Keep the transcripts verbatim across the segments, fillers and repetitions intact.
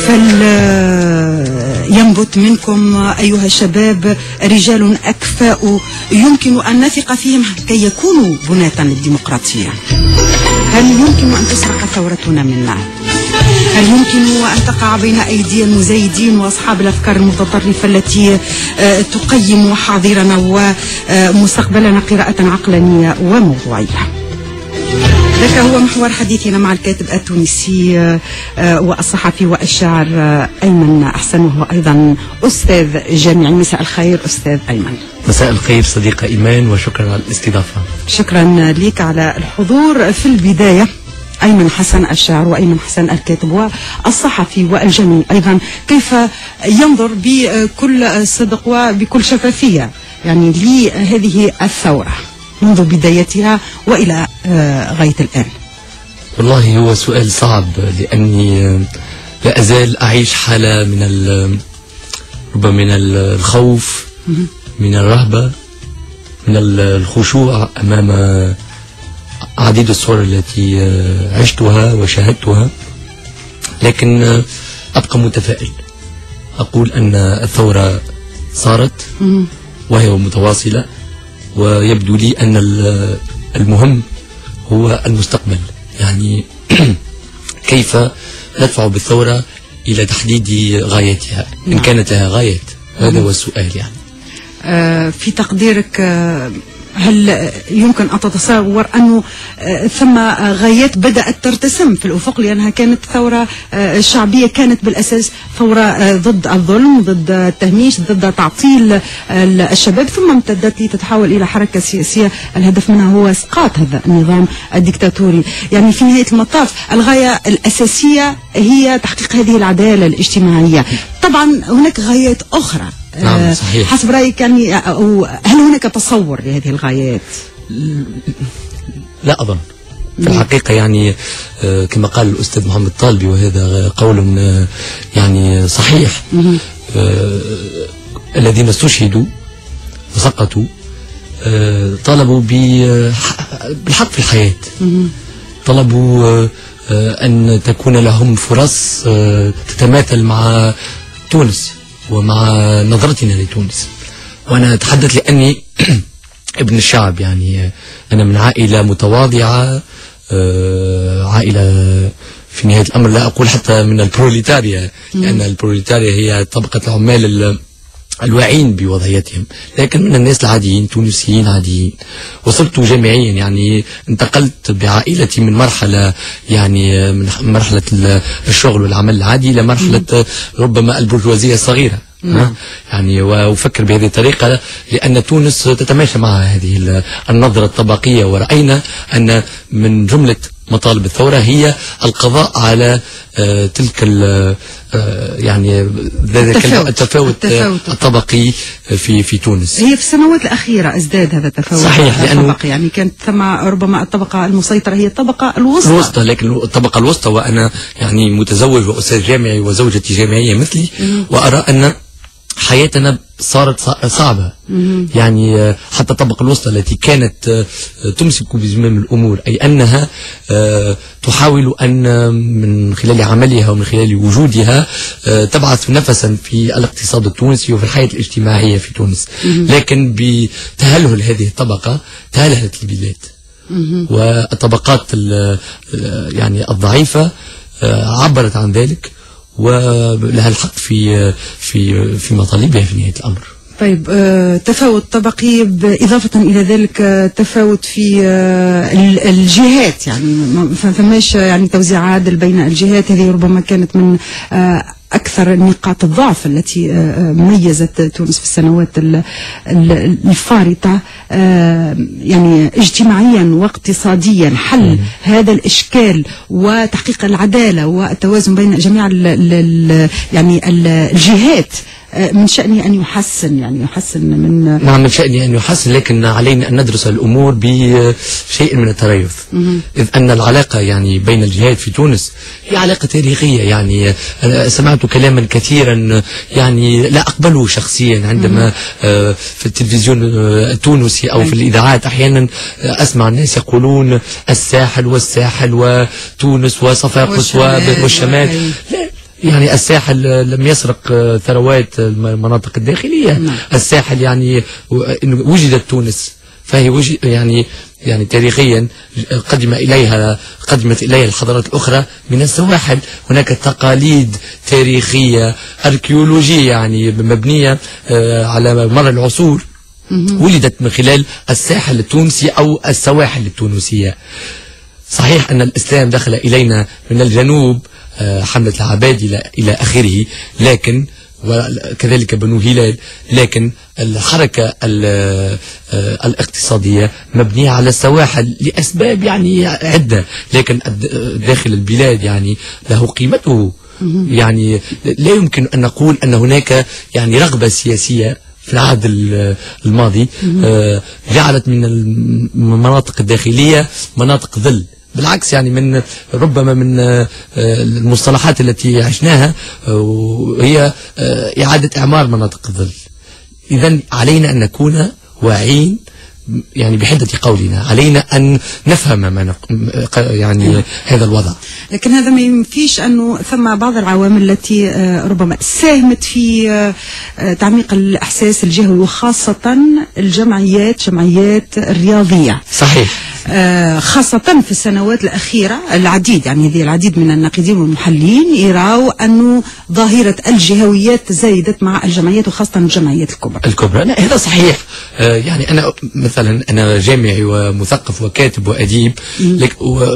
فلينبت منكم أيها الشباب رجال أكفاء يمكن أن نثق فيهم كي يكونوا بناة للديمقراطية. هل يمكن أن تسرق ثورتنا منا؟ هل يمكن أن تقع بين أيدي المزايدين وأصحاب الأفكار المتطرفة التي تقيم حاضرنا ومستقبلنا قراءة عقلانية وموضوعية؟ ذاك هو محور حديثنا مع الكاتب التونسي والصحفي والشاعر أيمن أحسن، وهو أيضا أستاذ جامعي. مساء الخير أستاذ أيمن. مساء الخير صديقة إيمان، وشكرا على الاستضافة. شكرا لك على الحضور. في البداية أيمن حسن الشاعر وأيمن حسن الكاتب والصحفي والجامعي أيضا، كيف ينظر بكل صدق وبكل شفافية يعني لهذه الثورة منذ بدايتها وإلى غاية الآن؟ والله هو سؤال صعب، لأني لا أزال أعيش حالة من ربما من الخوف، من الرهبة، من الخشوع أمام عديد الصور التي عشتها وشاهدتها، لكن أبقى متفائل. أقول أن الثورة صارت وهي متواصلة، ويبدو لي أن المهم هو المستقبل، يعني كيف ندفع بالثورة إلى تحديد غايتها إن كانت لها غاية. هذا هو السؤال. يعني في تقديرك هل يمكن أن تتصور أنه ثم غايات بدأت ترتسم في الأفق؟ لأنها كانت ثورة شعبية، كانت بالأساس ثورة ضد الظلم، ضد التهميش، ضد تعطيل الشباب، ثم امتدت لتتحول إلى حركة سياسية الهدف منها هو إسقاط هذا النظام الدكتاتوري. يعني في نهاية المطاف الغاية الأساسية هي تحقيق هذه العدالة الاجتماعية. طبعا هناك غايات أخرى. نعم صحيح. حسب رأيك يعني، أو هل هناك تصور لهذه الغايات؟ لا أظن في الحقيقة. يعني كما قال الأستاذ محمد طالبي، وهذا قول يعني صحيح، الذين استشهدوا وسقطوا طلبوا بالحق في الحياة، طلبوا أن تكون لهم فرص تتماثل مع تونس ومع نظرتنا لتونس. وأنا أتحدث لأني ابن الشعب، يعني أنا من عائلة متواضعة، عائلة في نهاية الأمر لا أقول حتى من البروليتاريا، لأن البروليتاريا هي طبقة العمال الواعين بوضعيتهم، لكن من الناس العاديين، تونسيين عاديين. وصلت جامعيا، يعني انتقلت بعائلتي من مرحلة يعني من مرحلة الشغل والعمل العادي إلى مرحلة ربما البرجوازية الصغيرة. نعم. يعني وأفكر بهذه الطريقة لأن تونس تتماشى مع هذه النظرة الطبقية، ورأينا أن من جملة مطالب الثورة هي القضاء على آه تلك آه يعني التفاوت, التفاوت, التفاوت الطبقي في في تونس. هي في السنوات الأخيرة ازداد هذا التفاوت. صحيح، الطبقي، يعني كانت ثم ربما الطبقة المسيطرة هي الطبقة الوسطى. الوسطى لكن الطبقة الوسطى، وأنا يعني متزوج وأستاذ جامعي وزوجتي جامعية مثلي، وأرى أن حياتنا صارت صعبة. يعني حتى الطبقة الوسطى التي كانت تمسك بزمام الأمور، أي أنها تحاول أن من خلال عملها ومن خلال وجودها تبعث نفسا في الاقتصاد التونسي وفي الحياة الاجتماعية في تونس، لكن بتهلهل هذه الطبقة تهلهلت البلاد، والطبقات يعني الضعيفة عبرت عن ذلك ولها الحق في في في مطالبها في نهاية الأمر. طيب، آه تفاوت طبقي، إضافة إلى ذلك آه تفاوت في آه الجهات، يعني ما فماش يعني توزيع عادل بين الجهات. هذه ربما كانت من آه أكثر نقاط الضعف التي ميزت تونس في السنوات الفارطة، يعني اجتماعيا واقتصاديا. حل هذا الإشكال وتحقيق العدالة والتوازن بين جميع يعني الجهات من شأنه أن يحسن، يعني يحسن من نعم من شأنه أن يحسن، لكن علينا أن ندرس الأمور بشيء من التريث، إذ أن العلاقة يعني بين الجهات في تونس هي علاقة تاريخية. يعني سمعت كلاما كثيرا يعني لا أقبله شخصيا عندما في التلفزيون التونسي أو في الإذاعات أحيانا أسمع الناس يقولون الساحل والساحل وتونس وصفاقس والشمال. لا يعني الساحل لم يسرق ثروات المناطق الداخلية. نعم. الساحل يعني وجدت تونس، فهي وجد يعني يعني تاريخيا قدم إليها قدمت إليها الحضارات الأخرى من السواحل. هناك تقاليد تاريخية أركيولوجية يعني مبنية على مر العصور ولدت من خلال الساحل التونسي أو السواحل التونسية. صحيح أن الإسلام دخل إلينا من الجنوب، حملة العباد إلى إلى آخره، لكن وكذلك بنو هلال، لكن الحركة الاقتصادية مبنية على السواحل لأسباب يعني عدة، لكن داخل البلاد يعني له قيمته. يعني لا يمكن أن نقول أن هناك يعني رغبة سياسية في العهد الماضي جعلت من المناطق الداخلية مناطق ظل. بالعكس يعني من ربما من المصطلحات التي عشناها هي إعادة إعمار مناطق الظل. إذن علينا أن نكون واعين يعني بحدة قولنا، علينا أن نفهم ما يعني هذا الوضع. لكن هذا ما ينفيش أنه ثم بعض العوامل التي ربما ساهمت في تعميق الإحساس الجهوي، وخاصة الجمعيات جمعيات الرياضية. صحيح. خاصة في السنوات الأخيرة العديد يعني هذه العديد من الناقدين والمحللين يروا أنه ظاهرة الجهويات تزايدت مع الجمعيات وخاصة الجمعيات الكبرى. الكبرى هذا صحيح. آه يعني أنا مثلا أنا جامعي ومثقف وكاتب وأديب، لك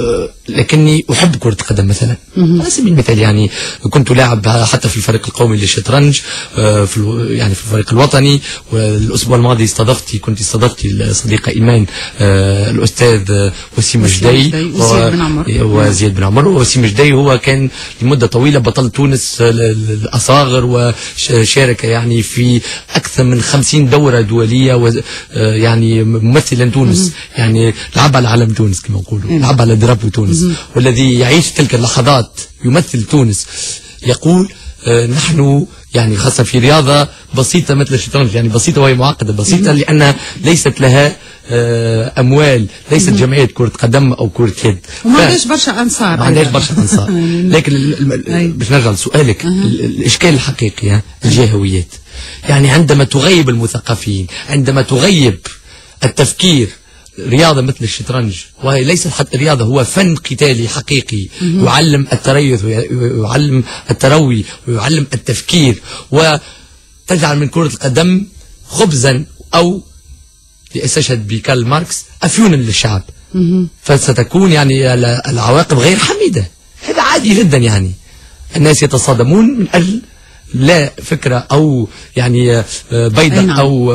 لكني أحب كرة القدم مثلا. على سبيل المثال يعني كنت لاعب حتى في الفريق القومي للشطرنج آه في يعني في الفريق الوطني. والأسبوع الماضي استضفتي كنت استضفتي صديقة إيمان آه الأستاذ وسيم مجدي وزياد بن عمر. وسيم مجدي هو كان لمدة طويلة بطل تونس الأصاغر، وشارك يعني في أكثر من خمسين دورة دولية، ويعني ممثلا تونس يعني لعب على علم تونس كما يقولوا، لعب على دراب تونس. والذي يعيش تلك اللحظات يمثل تونس يقول آه نحن يعني خاصة في رياضة بسيطة مثل الشطرنج، يعني بسيطة وهي معقدة، بسيطة لأنها ليست لها أموال، ليست جمعية كرة قدم أو كرة يد، وما عندهاش برشا أنصار، ما عندهاش برشا أنصار. لكن باش نرجع لسؤالك، الإشكال الحقيقي الجهويات. يعني عندما تغيب المثقفين، عندما تغيب التفكير، رياضة مثل الشطرنج وهي ليست حتى رياضة، هو فن قتالي حقيقي يعلم التريث ويعلم التروي ويعلم التفكير، وتجعل من كرة القدم خبزا أو لأستشهد بكارل ماركس أفيونا للشعب. فستكون يعني العواقب غير حميدة. هذا عادي جدا، يعني الناس يتصادمون من أجل لا فكرة أو يعني بيضة أو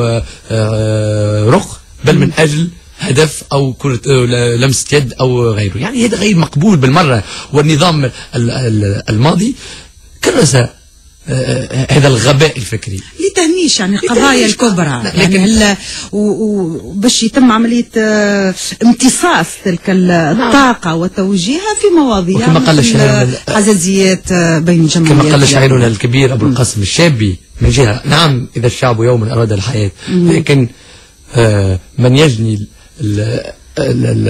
رخ، بل من أجل هدف أو كرة لمسة يد أو غيره. يعني هذا غير مقبول بالمرة. والنظام الماضي كرس هذا الغباء الفكري لتهميش يعني القضايا الكبرى، لكن يعني وباش يتم عملية امتصاص تلك الطاقة وتوجيهها في مواضيع كما قال الشاعر حزازيات بين الجمعيات. كما قال شاعرنا الكبير أبو القاسم الشابي من جهة، نعم إذا الشعب يوما أراد الحياة، لكن آه من يجني ال ال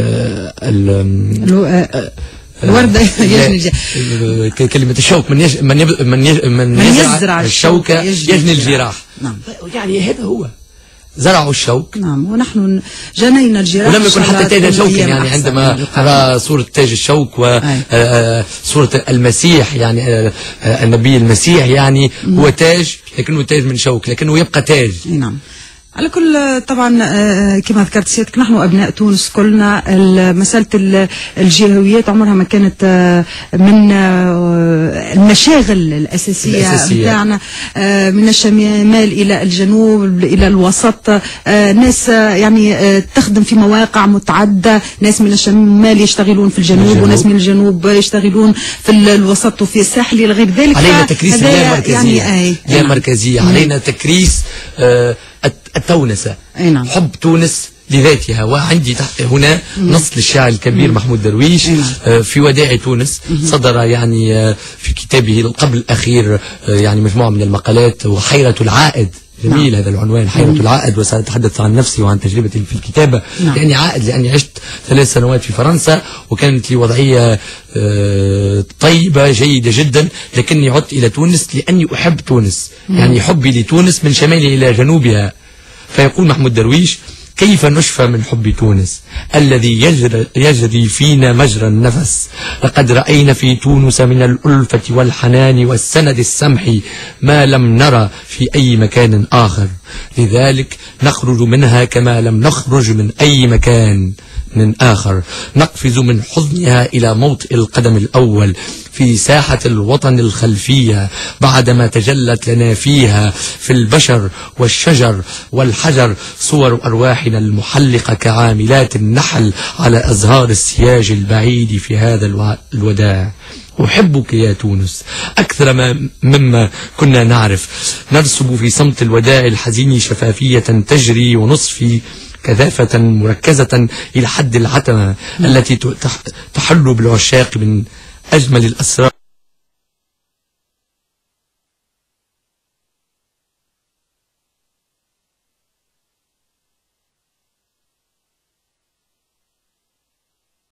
ال الوردة يجني كلمة الشوك، من يج من يب من يج من, من يزرع الشوكة يجني, يجني الجراح. نعم. يعني هذا هو زرعوا الشوك. نعم. ونحن جنينا الجراح ولم يكن حتى تاج الشوك. يعني عندما أرى صورة تاج الشوك وصورة المسيح، يعني النبي المسيح، يعني هو تاج لكنه تاج من شوك، لكنه يبقى تاج. نعم. على كل طبعا كما ذكرت سيادتك، نحن أبناء تونس كلنا مسألة الجهويات عمرها ما كانت من المشاغل الأساسية بتاعنا. من الشمال إلى الجنوب إلى الوسط، ناس يعني تخدم في مواقع متعددة، ناس من الشمال يشتغلون في الجنوب وناس من الجنوب يشتغلون في الوسط وفي الساحل إلى غير ذلك. علينا تكريس اللامركزية، يعني اللامركزية علينا تكريس آه التونسة. نعم. حب تونس لذاتها. وعندي هنا نص للشاعر الكبير محمود درويش في وداع تونس، صدر يعني في كتابه قبل الأخير يعني مجموعة من المقالات، وحيرة العائد جميل. نعم. هذا العنوان حيرة العائد، وسأتحدث عن نفسي وعن تجربتي في الكتابة. نعم. يعني عائد لأني عشت ثلاث سنوات في فرنسا، وكانت لي وضعية طيبة جيدة جدا، لكني عدت إلى تونس لأني أحب تونس. مم. يعني حبي لتونس من شمالها إلى جنوبها. فيقول محمود درويش: كيف نشفى من حب تونس الذي يجري, يجري فينا مجرى النفس؟ لقد رأينا في تونس من الألفة والحنان والسند السمح ما لم نرى في أي مكان آخر، لذلك نخرج منها كما لم نخرج من أي مكان من آخر، نقفز من حضنها إلى موطئ القدم الأول في ساحة الوطن الخلفية، بعدما تجلت لنا فيها في البشر والشجر والحجر صور أرواحنا المحلقة كعاملات النحل على أزهار السياج البعيد في هذا الوداع. أحبك يا تونس أكثر ما مما كنا نعرف، نرسب في صمت الوداع الحزين شفافية تجري ونصفي كثافة مركزة إلى حد العتمة التي تحل بالعشاق من أجمل الأسرار